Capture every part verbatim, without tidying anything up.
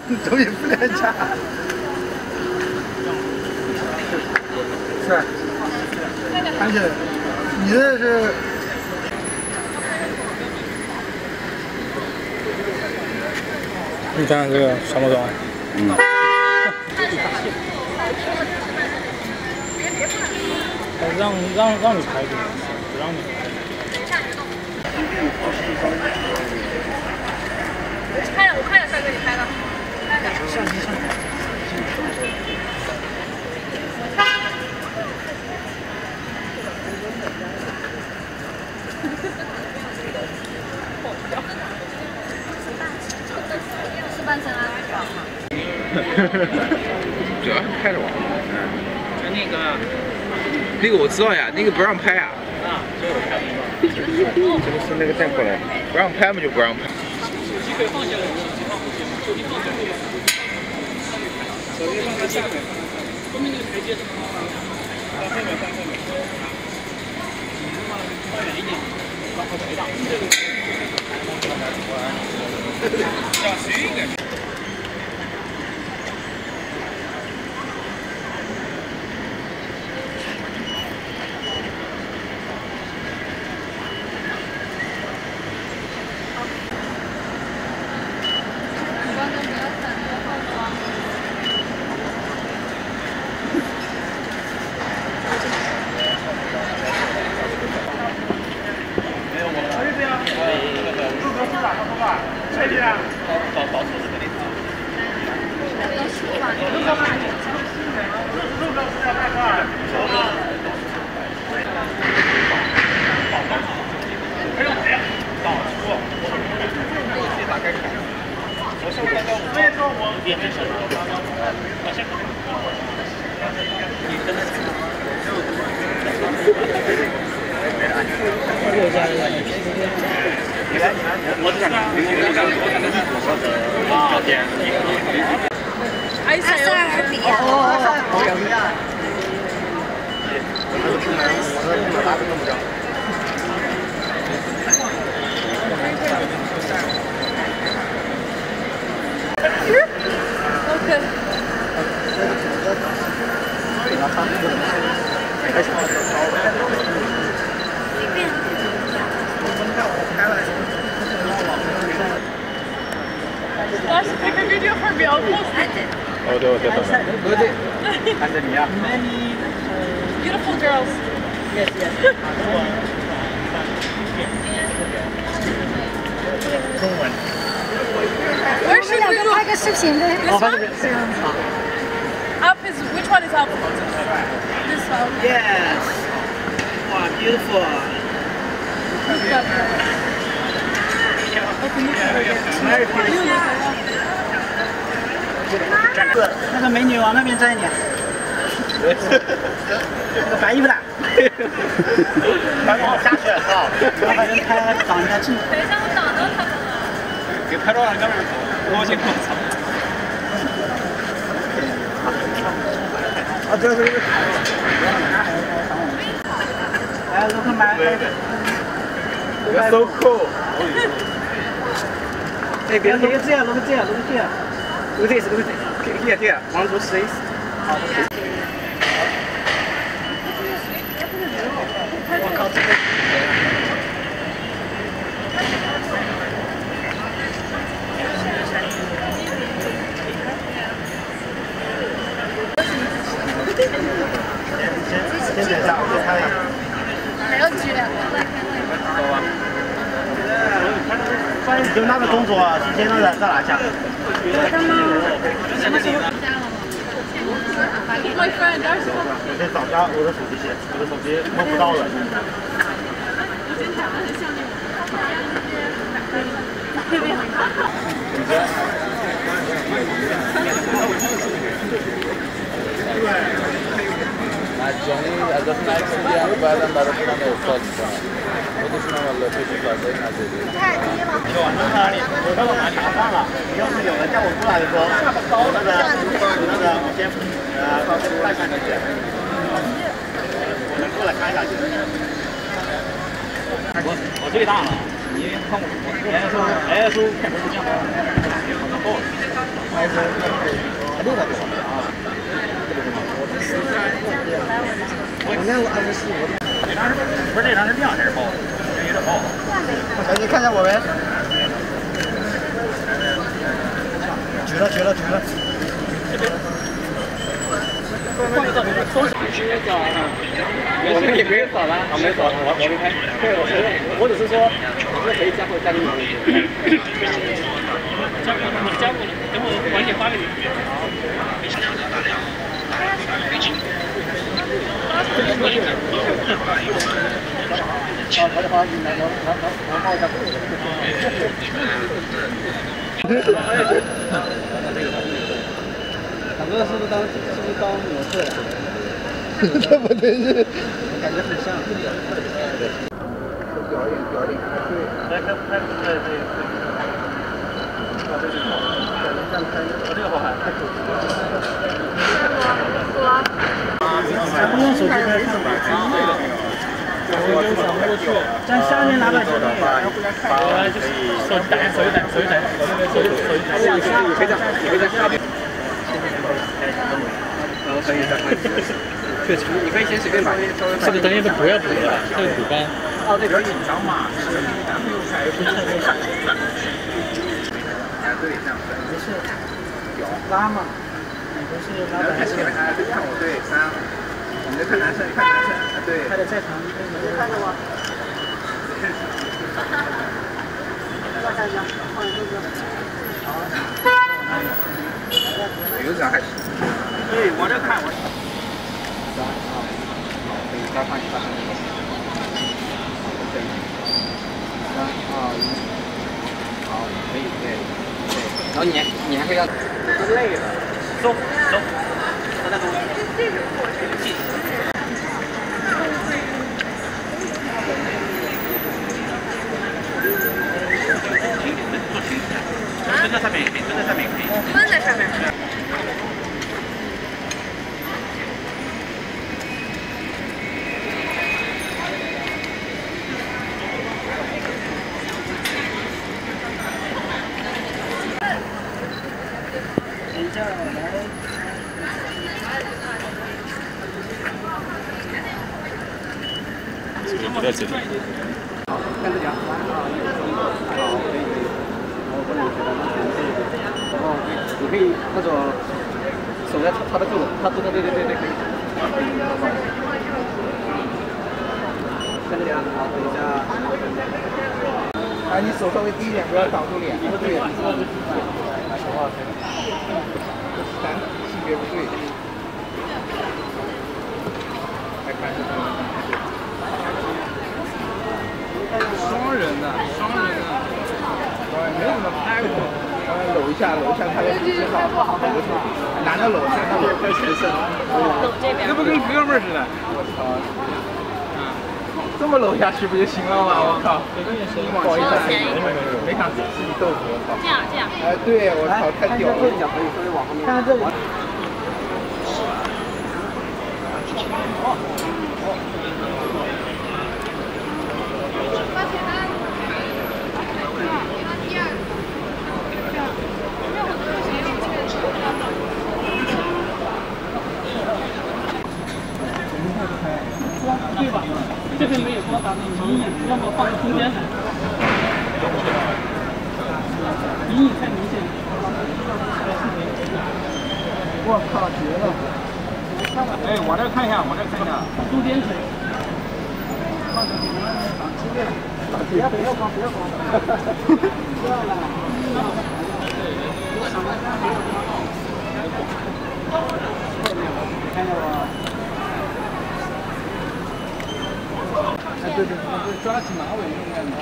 终于不能加。是，而且你这是。 你看这个爽不爽？嗯。让让让你排队，不让你排。 拍了，我拍了，帅哥，你拍了。拍了。相机相机。半身啊， 主要是拍着玩。嗯，就那个，那个我知道呀，那个不让拍啊。啊，这个我拍。这个是那个带过来，不让拍嘛就不让拍。手机可以放下来，手机放下来。手机放在下面，后面那个台阶。放后面，放后面。放远一点，往后回档。小心一点。 埃塞俄比亚。 哦，好呀。 OK。随便。 Let's take a video for me. I'll post it. 哦，对，我在等着。 对对，看着你啊。 Many beautiful girls. Yes, yes. 中文。 Where should we look? 拍个视频呗。 This one? Up is which one is up? This one. Yes. Wow, beautiful. Very beautiful. 那个美女往那边站一点。那个白衣服的。 白毛加选啊！ 我把人拍挡一下镜头。 等一下，我挡到他们了。 给拍照让哥们儿高兴，我操！ 啊，对对对。 来，look at my. You're so cool. 哎，别别这样，look at 这样，look at 这样。Look at this, look at this. Here, here. One, two, three. 好。我靠，这个。 先等一下，我看一下。 还要举两个。 就那个动作，先让人再拿下。 什么时候？ My friend, there's one. 我先找一下我的手机先，我的手机摸不到了。 我先讲的很像 مجانی ازتون عکس میگیرن و بعدم براتون هم ارسال میکنن خودشون هم البته تو فضای نظری 有往哪里？我到哪里放了？要是有人叫我过来的时候，那个那个我先呃带上去，我能过来看一下去。 我我最大了，你看我，我 S O S O 肯定是这样的，好的。 还是六百多啊？我那我二十四，我这张是不是这张是亮还是爆？有点爆。 小姐看一下我呗。绝了绝了绝了！我们也没有扫了，啊没扫，我我没拍。对，我是我只是说，我可以加或加进去。 加过，你加过，等我晚点发给你。 好，好的好，你来，来来来，报一下。大哥是不是当是不是当模特的？这不真是，感觉很像。表演表演，对，来看看对对对。啊，这个好，这样拍，这个好看，太可惜了。不用手机拍，上把机那个。我就想过去，在下面拿把手机，然后回来看。我就是手一带，手一带，手一带，手一带，手一带，手一带。你可以这样，你可以在下面。然后可以再看。确实，你可以先随便把这个东西都不要补了，这个补干。 哦，对，可以。小马是对，这样子。不是有拉嘛？你不是拉的？还是哎，对，看我对三，你在看男生，看男生，对。拍的再长，看着我。哈哈哈！放这个。好。有奖还是？对，我这看我。三啊，好，可以再看一下。可以。三二一，好，可以，对，对。然后你你还可以让。累了，走走，在那中间。蹲在上面也可以，蹲在上面也可以。 蹲在上面。 等一下，来。 不在这里。 好，看这条。好，可以可以。然后不能觉得那然后你可以那种手在插得住，插住的，对对对对，可以。看这条，好，等一下。哎，你手稍微低一点，不要挡住脸。不对，你说的是来说话。男性别不对。来看这个。双人的，双人的。没怎么拍过，搂一下，搂一下，拍个挺好。男的搂，男的搂，太神圣了。 搂这边。 那不跟哥们儿似的。我操！这么搂下去不就行了吗？我靠！不好意思，没想自己豆腐，我操！ 这样这样。 哎，对，我操，太屌了！看看这里。 对吧？这边没有光打那个阴影，要么放到中间来。阴影太明显了。 我靠，绝了！哎，我这看一下，我这看一下， 中间可以。 不要不要光，不要光。不要了。看见我。哎，对对对，抓起马尾那个。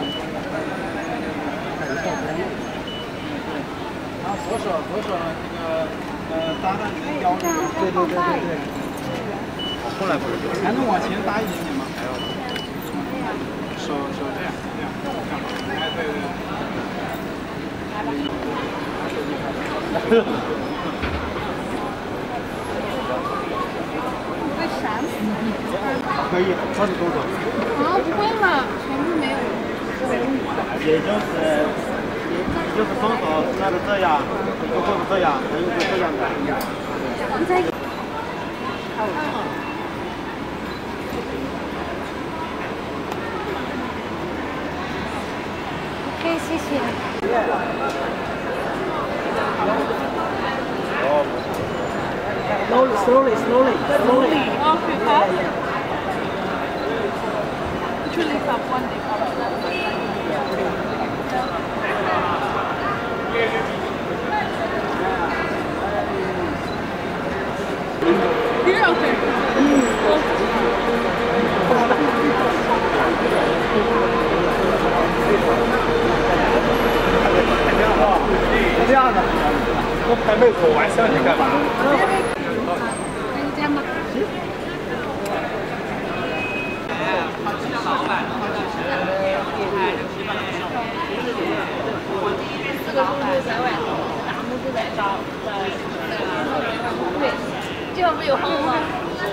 然后左手左手那个呃搭在你的腰里。对对对对对。后来不是，还能往前搭一点点吗？还要。手手这样这样这样。哎对对。 会闪死。 可以，超级多种。 啊，不会嘛，全部没有。 也就是。 就是双手那个这样，或者这样，可以就这样的。 OK， 谢谢。 Slowly, slowly, slowly, slowly. Okay, fast. Usually it's up one day. Here, okay. 这样的，我还没走完，想你干嘛？ 这样吗？四个叔叔在外头，大拇指在招，在对，这不有红吗？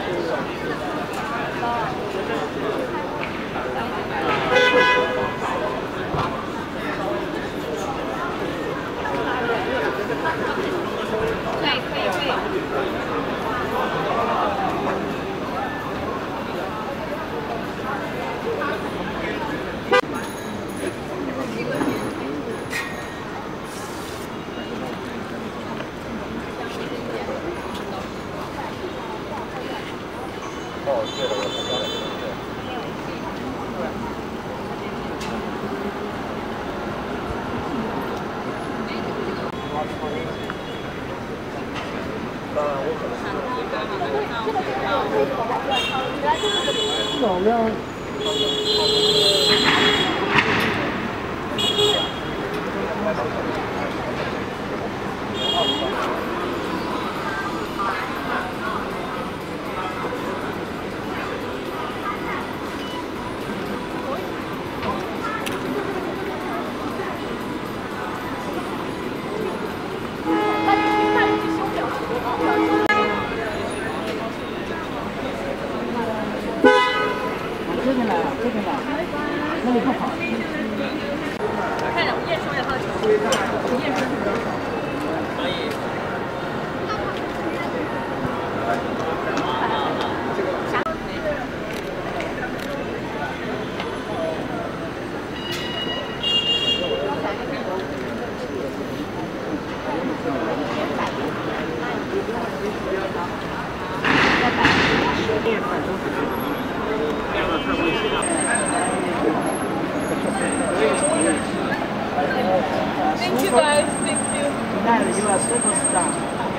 可以可以可以。 老亮。这边来了，这边来了，那里不好。 看着验收也好奇，验收。可以。Thank you guys, thank you. Tonight you are superstar.